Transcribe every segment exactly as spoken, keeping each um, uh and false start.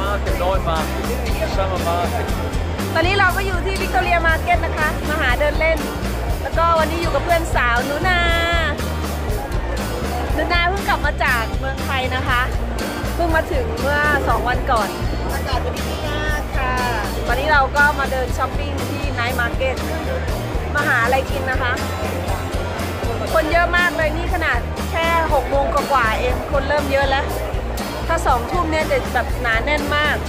market, night market, summer market. ตอนนี้เราก็อยู่ที่วิกตอเรียมาร์เก็ตนะคะมาหาเดินเล่นแล้วก็วันนี้อยู่กับเพื่อนสาวนุนานุนาเพิ่งกลับมาจากเมืองไทยนะคะเพิ่งมาถึงเมื่อสองวันก่อนอากาศเป็นที่มากค่ะวันนี้เราก็มาเดินช้อปปิ้งที่ไนท์มาร์เก็ตมาหาอะไรกินนะคะคนเยอะมากเลยนี่ขนาดแค่หกโมงกว่าเองคนเริ่มเยอะแล้วถ้าสองทุ่มเนี่ยจะแบบหนาแน่นมาก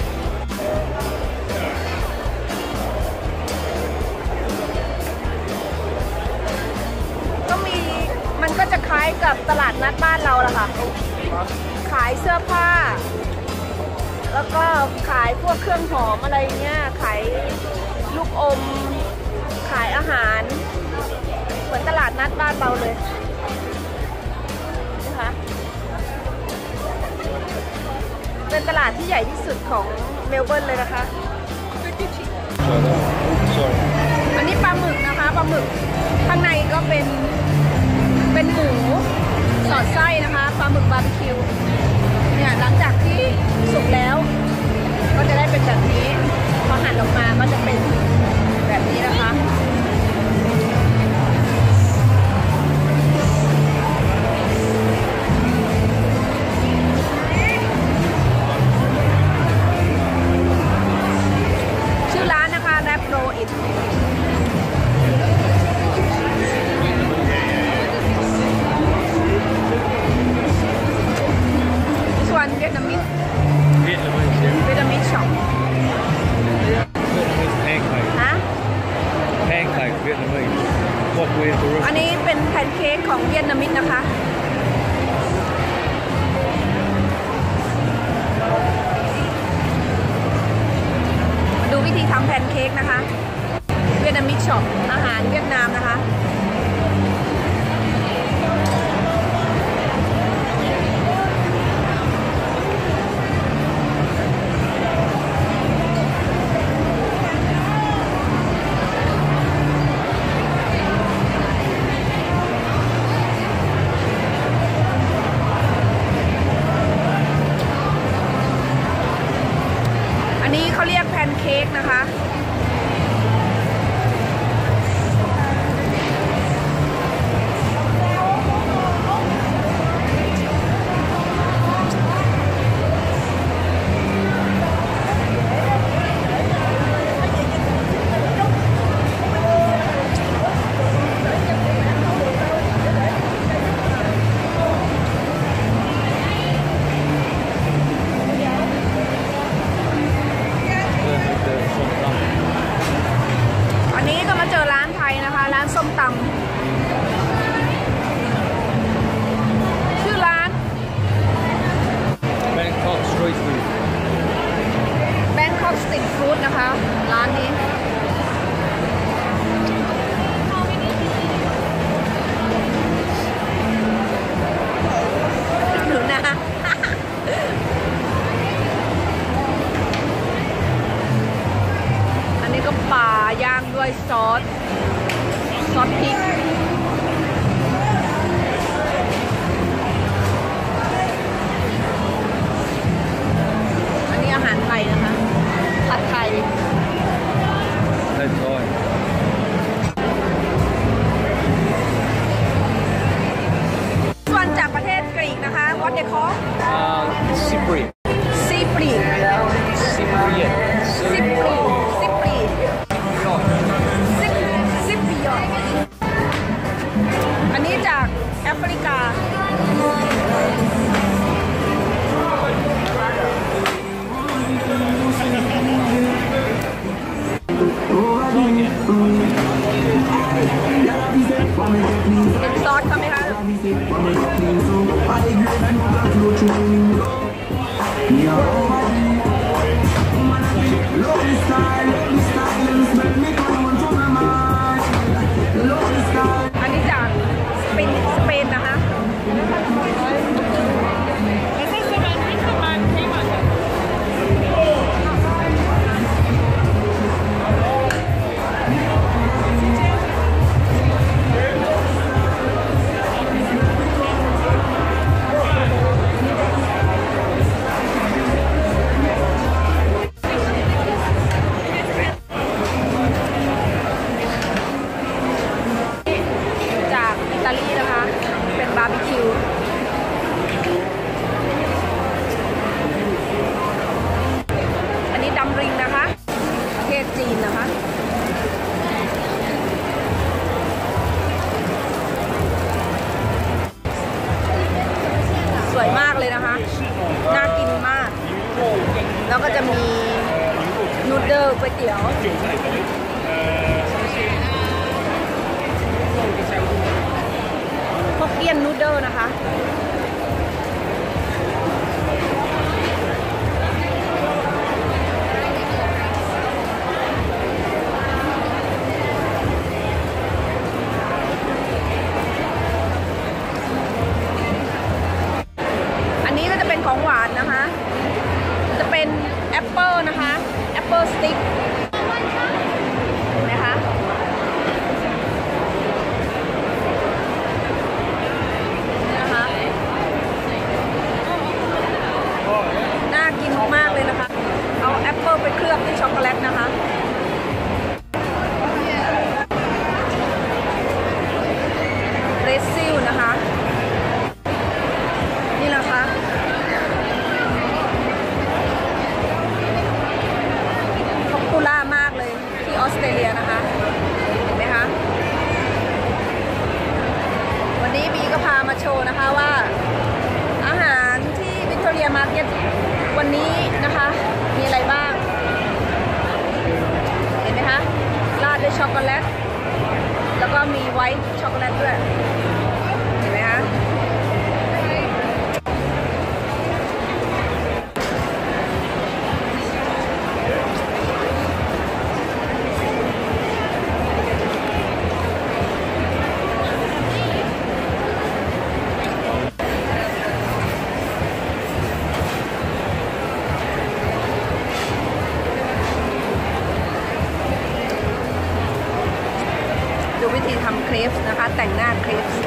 ก็มีมันก็จะคล้ายกับตลาดนัดบ้านเราแหละค่ะขายเสื้อผ้าแล้วก็ขายพวกเครื่องหอมอะไรเงี้ยขายลูกอมขายอาหารเหมือนตลาดนัดบ้านเราเลยนะคะเป็นตลาดที่ใหญ่ที่สุดของเมลเบิร์นเลยนะคะอันนี้ปลาหมึกนะคะปลาหมึกข้างในก็เป็นเป็นหมูสอดไส้นะคะปลาหมึกบาร์บีคิวเนี่ยหลังจากที่สุกแล้วก็จะได้เป็นแบบนี้พอหั่นออกมาก็จะเป็นแบบนี้นะคะชื่อร้านนะคะแรปโรอิทส่วนเวียดนามิสเวียดนามิสช็อปฮะแพงไข่เวียดนามิสพวกเวียดนามิสอันนี้เป็นแพนเค้กของเวียดนามิสนะคะมาดูวิธีทำแพนเค้กนะคะเวียดนามิสช็อปอาหารเวียดนามนะคะอันนี้เขาเรียกแพนเค้กนะคะส้มตำชื่อร้าน Bangkok Street Food Bangkok Street Food นะคะร้านนี้ดูนะ อันนี้ก็ปลาย่างด้วยซอสซอสพริกอันนี้อาหารไทยนะคะผัดไทยไทยทอดส่วนจากประเทศกรีกนะคะ what they call ซิปรีซิปรีซิปรีซิปรีซิปรีซิปริยอนจะมีนูดเดิลก๋วยเตี๋ยวฮกเกี้ยนนูดเดิลนะคะของหวานนะคะจะเป็นแอปเปิลนะคะแอปเปิลสติ๊กเห็นไหมคะนะคะน่ากินมากเลยนะคะเอาแอปเปิลไปเคลือบด้วยช็อกโกแลตนะคะเรซซิลนะคะนี่แหละค่ะมากเลยที่ออสเตรเลียนะคะเห็นไหมคะวันนี้บีก็พามาโชว์นะคะว่าอาหารที่วิกตอเรียมาร์เก็ตวันนี้นะคะมีอะไรบ้างเห็นไหมคะราดด้วยช็อกโกแลตแล้วก็มีไวท์ช็อกโกแลตด้วยเห็นไหมคะดูวิธีทำเครปส์นะคะแต่งหน้าเครปส์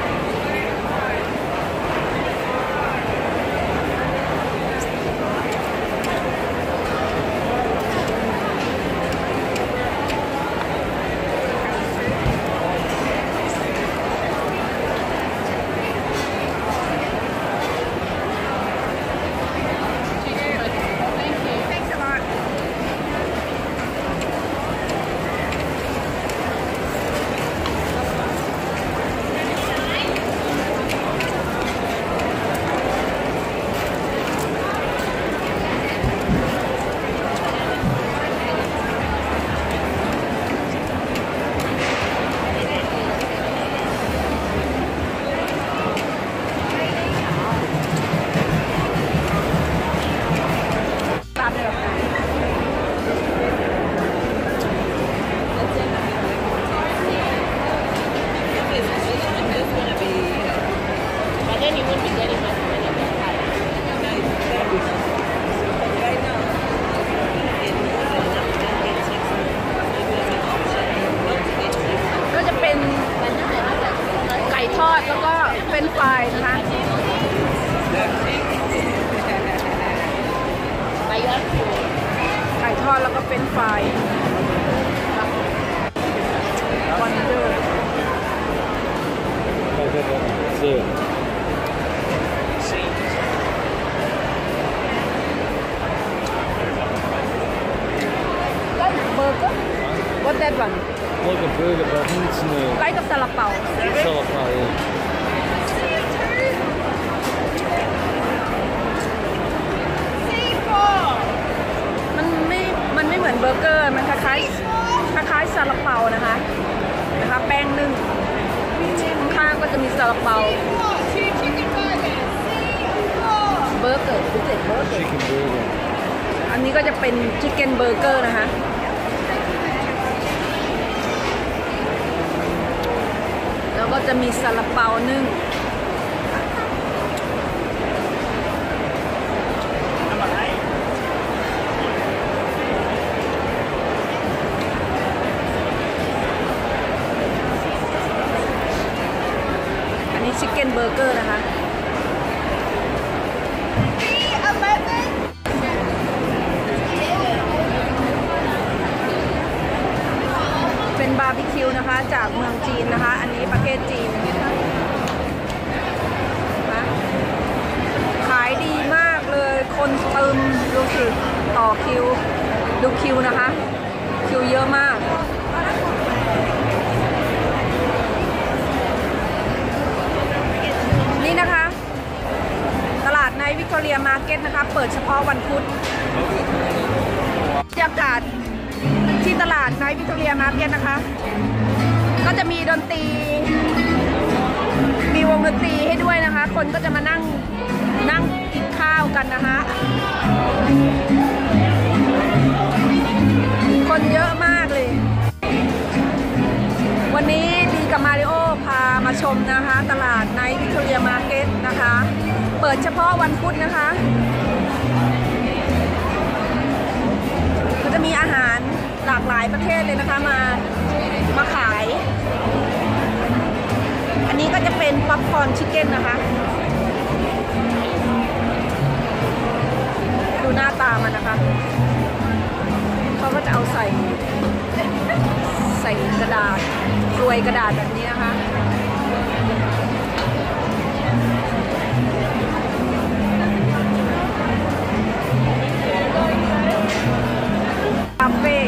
แล้วก็เป็นไฟนะคะไก่ทอดแล้วก็เป็นไฟวันเดอร์Like burger? What that one? Like a burger, but I think it's in a... Like a salapao. Salapao, yeah. มันไม่ มันไม่เหมือนเบอร์เกอร์ มันคล้ายๆ คล้ายๆซาลาเปานะคะ นะคะ แป้งนึ่งข้างก็จะมีซาลาเปาเบอร์เกอร์พิเศษเบอร์เกอร์ Chicken burger. อันนี้ก็จะเป็นชิคเก้นเบอร์เกอร์นะคะแล้วก็จะมีซาลาเปานึ่งอันนี้ชิคเก้นเบอร์เกอร์นะคะเป็นบาร์บีคิวนะคะจากเมืองจีนนะคะอันนี้ประเทศจีนนะคะขายดีมากเลยคนเติมดูสิต่อคิวดูคิวนะคะคิวเยอะมากนี่นะคะตลาดในวิกตอเรียมาร์เก็ตนะคะเปิดเฉพาะวันพุธยากาศที่ตลาดไนท์วิกตอเรียมาร์เก็ตนะคะก็จะมีดนตรีมีวงดนตรีให้ด้วยนะคะ คนก็จะมานั่งนั่งกินข้าวกันนะคะคนเยอะมากเลยวันนี้ดีกับมาริโอพามาชมนะคะตลาดไนท์วิกตอเรียมาร์เก็ตนะคะเปิดเฉพาะวันพุธนะคะก็จะมีอาหารหลากหลายประเทศเลยนะคะมามาขายอันนี้ก็จะเป็นป๊อปคอร์นชิคเก้นนะคะดูหน้าตามันนะคะเขาก็จะเอาใส่ใส่กระดาษรวยกระดาษแบบนี้นะคะคาเฟ่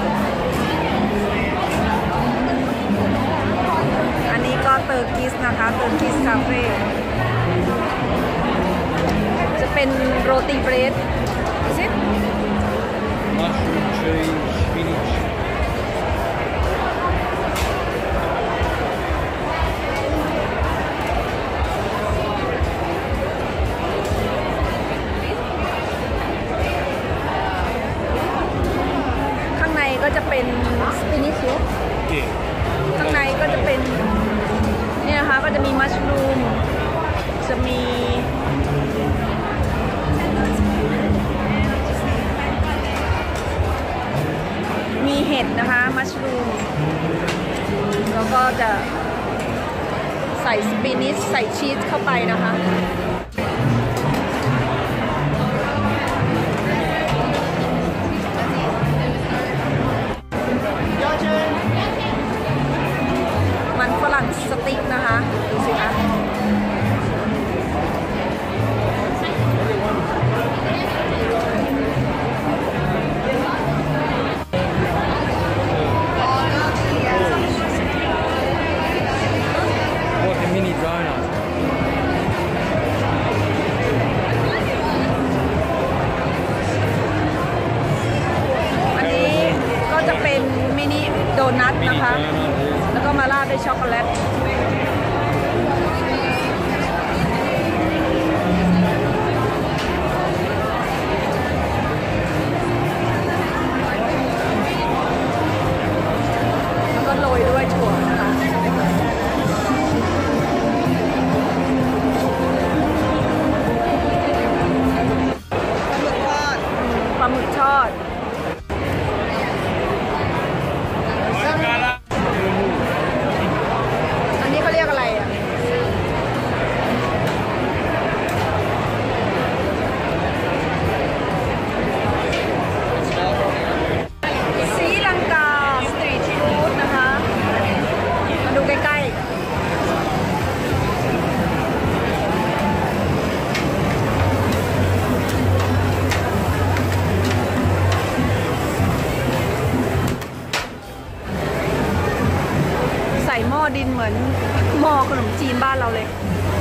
อันนี้ก็เตอร์กิสนะคะเตอร์กิสคาเฟ่จะเป็นโรตีเบรดis it mushroom cheese spinach ข้างในก็จะเป็นสปินิชข้างในก็จะเป็นเนี่ยนะคะก็จะมีมัชรูมจะมีมีเห็ดนะคะมัชรูมแล้วก็จะใส่สปินิชใส่ชีสเข้าไปนะคะมันฝรั่งสติ๊กนะคะดูสิคะโดนัทนะคะแล้วก็มาราดด้วยช็อกโกแลตแล้วก็โรยด้วยถั่วนะคะปลาหมึกทอดอันนี้เขาเรียกอะไรอ่ะศรีลังกาสตรีทฟู้ดนะคะมาดูใกล้ๆใส่หม้อดินเหมือนหม้อขนมจีนบ้านเราเลย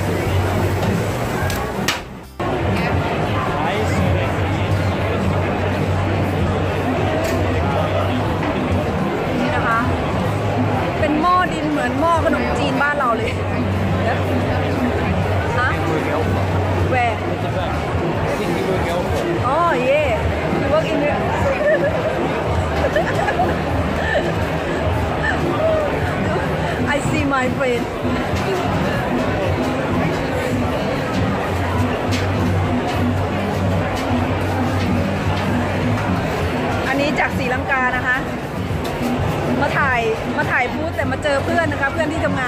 นี่นะคะเป็นหม้อดินเหมือนหม้อขนมจีนบ้านเราเลยฮะแหวกอ๋อเย่you work in there I see my friend อันนี้จากศรีลังกานะคะมาถ่ายมาถ่ายพูดแต่มาเจอเพื่อนนะคะเพื่อนที่ทำงาน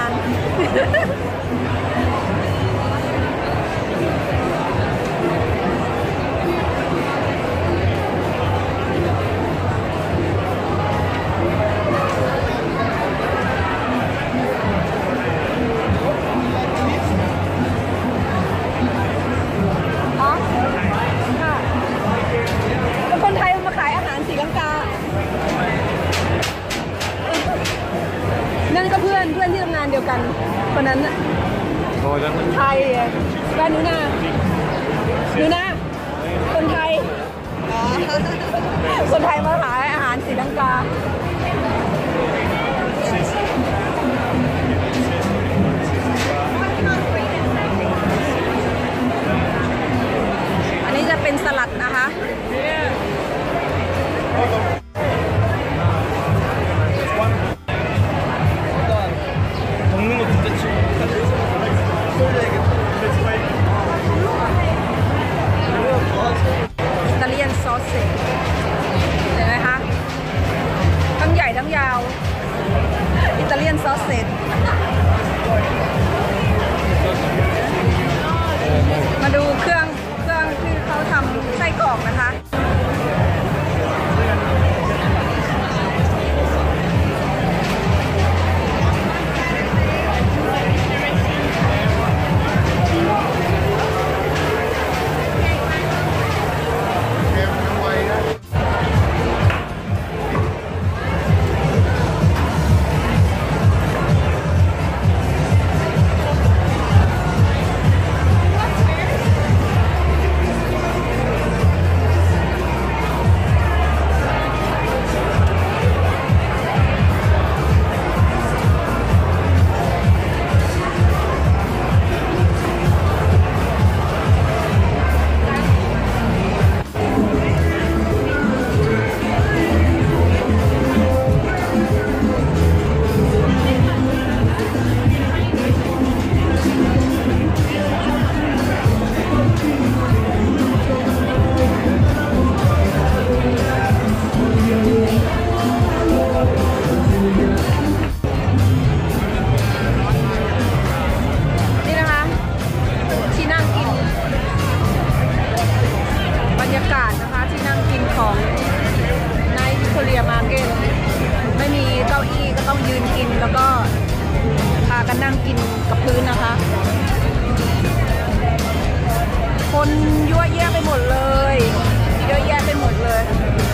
อ๋อค่ะเป็นคนไทยมาขายอาหารศรีลังกานั่นก็เพื่อนเพื่อนที่ทำงานเดียวกันคนนั้นน่ะไทยบ้านหนูนาหนูนาคนไทยอ๋อคนไทยมาหาอาหารศรีลังกาอันนี้จะเป็นสลัดนะคะ 먹는 거 진짜 치고 อิตาเลียนซอสเสร็จเห็นไหมคะทั้งใหญ่ทั้งยาวอิตาเลียนซอสเสร็จมาดูเครื่องเครื่องที่เขาทำไส้กรอกนะคะ นี่นะคะที่นั่งกินบรรยากาศนะคะที่นั่งกินของในวิกตอเรียมาร์เก็ตไม่มีเก้าอี้ก็ต้องยืนกินแล้วก็พากันนั่งกินกับพื้นนะคะ คนยั่วแยะไปหมดเลยเยอะแยะไปหมดเลย